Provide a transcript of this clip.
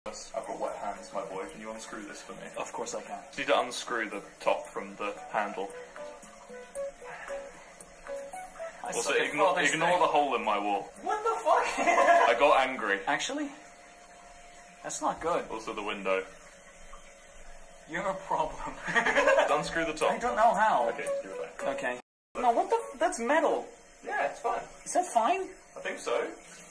I've got wet hands, my boy. Can you unscrew this for me? Of course I can. You need to unscrew the top from the handle. Also, ignore the hole in my wall. What the fuck? I got angry. Actually, that's not good. Also, the window. You're a problem. Unscrew the top. I don't know how. Okay, do it. Okay. No, what the? That's metal. Yeah, it's fine. Is that fine? I think so.